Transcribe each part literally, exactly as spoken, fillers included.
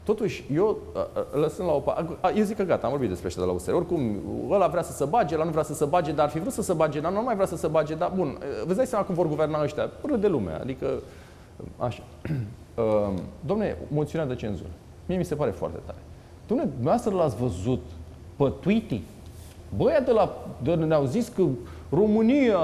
Totuși, eu, lăsând la o parte, eu zic că gata, am vorbit despre ăștia de la U S R. Oricum, ăla vrea să se bage, ăla nu vrea să se bage, dar ar fi vrut să se bage, dar nu mai vrea să se bage, dar bun, vă dai seama cum vor guverna ăștia, până de lume, adică, așa. Dom'le, moțiunea de cenzură, mie mi se pare foarte tare. Dom'le, dumneavoastră l-ați văzut pe Twitter? Băia de la, de, ne-au zis că România,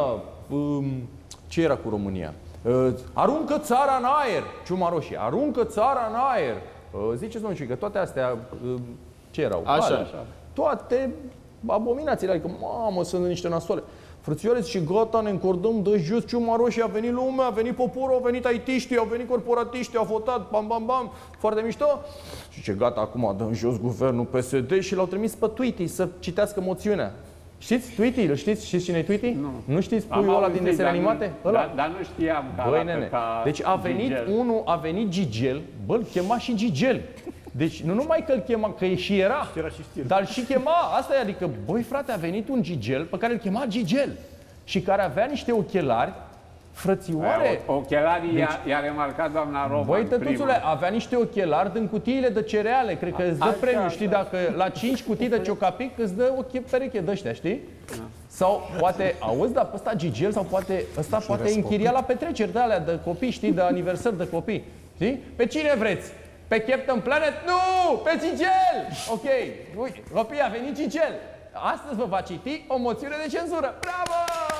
ce era cu România? Aruncă țara în aer, ciuma roșie, aruncă țara în aer. Ziceți, domnul Ciucă, toate astea, ce erau? Așa, Alea, așa. Toate abominațiile, adică, mamă, sunt niște nasoale. Frățioare, zice, gata, ne încordăm de jos, ciuma roșie, a venit lumea, a venit poporul, au venit aitiștii, au venit corporatiștii, au votat, bam, bam, bam, foarte mișto. Și zice, gata, acum dăm jos guvernul P S D și l-au trimis pe Twitter să citească moțiunea. Știți Tweety? Îl știți? Știți cine e Tweety? Nu. Nu știți puiul ăla din desene animate? Nu, dar, dar nu știam că Băi, arată nene. ca Deci a venit Gigel. unul, a venit Gigel, bă, îl chema și Gigel. Deci nu numai că îl chema, că e și era, Era și stil. dar și chema, asta e, adică, băi frate, a venit un Gigel pe care îl chema Gigel și care avea niște ochelari, frățioare. Ochelarii Deci- i-a, i-a remarcat doamna Roman. Băi, tătuțule, prima. avea niște ochelari din cutiile de cereale. Cred că îți dă Așa, premiu, așa. știi, dacă la cinci cutii de ciocapic îți dă o pereche de ăștia, știi? Sau poate, auzi, dar pe ăsta Gigel sau poate ăsta poate închiria la petreceri de alea de copii, știi, de aniversări de copii. Știi? Pe cine vreți? Pe Captain Planet? Nu! Pe Gigel! Ok, uite, copii, a venit Gigel. Astăzi vă va citi o moțiune de cenzură. Bravo!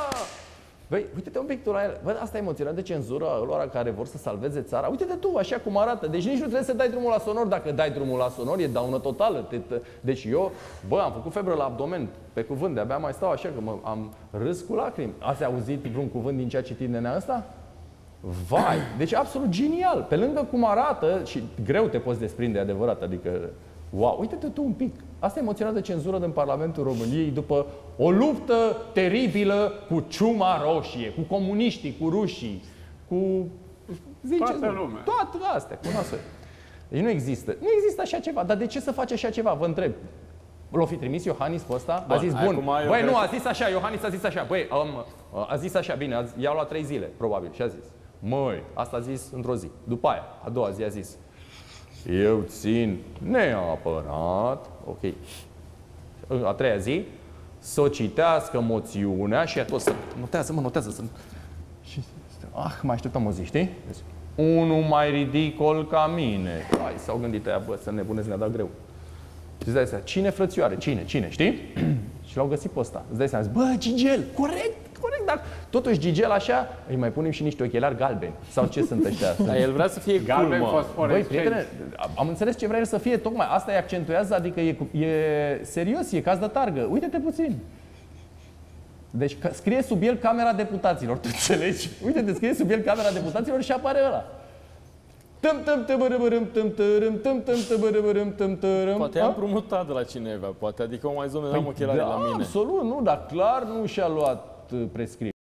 Băi, uite-te un pic tu la el. Bă, asta e moțiunea de cenzură a lor care vor să salveze țara. Uite-te tu, așa cum arată. Deci nici nu trebuie să dai drumul la sonor. Dacă dai drumul la sonor, e daună totală. Te, te... Deci eu, bă, am făcut febră la abdomen, pe cuvânt. De-abia mai stau așa, că mă, am râs cu lacrimi. Ați auzit vreun cuvânt din ce a citit nenea ăsta? Vai! Deci absolut genial. Pe lângă cum arată, și greu te poți desprinde, adevărat, adică... Wow, uite-te tu un pic. Asta e moțiunea de cenzură din Parlamentul României după o luptă teribilă cu ciuma roșie, cu comuniștii, cu rușii, cu... Ziceți, Toată lumea. Toate astea, cu nasoi. Deci nu există. Nu există așa ceva. Dar de ce să faci așa ceva? Vă întreb. L-o fi trimis Iohannis pe ăsta? A Bun, zis, bun, acum eu băi, cred nu, că- a zis așa, Iohannis a zis așa, băi, um, a zis așa, bine, a- i-au luat trei zile, probabil, și a zis, măi, asta a zis într-o zi. După aia, a doua zi a zis, eu țin neapărat, ok, a treia zi, să citească moțiunea și atunci să notează, mă, notează, să... Și, ah, mai așteptăm o zi, știi? Deci, unul mai ridicol ca mine. Hai, s-au gândit aia, bă, să nebunesc, ne-a dat greu. Și îți dai seama, cine frățioare, cine, cine, știi? Și l-au găsit pe ăsta. Îți dai seama, bă, Gigel, corect, corect, dar totuși Gigel așa, îi mai punem și niște ochelari galbeni. Sau ce sunt ăștia? Dar el vrea să fie cool, Galben mă. Băi, fosforescenți. prietene, am înțeles ce vrea el să fie, tocmai asta îi accentuează, adică e, e serios, e caz de targă. Uite-te puțin. Deci că- scrie sub el Camera Deputaților, tu înțelegi? Uite-te, scrie sub el Camera Deputaților și apare ăla. Tăm tăm tăbărăbărâm, tăm tărâm, tăm tăm tăbărăbărâm, tăm tărâm. Poate am împrumutat de la cineva, poate. Adică o mai zonă, n-am ochelari Da, la mine. absolut, nu, dar clar nu și-a luat uh, prescripție.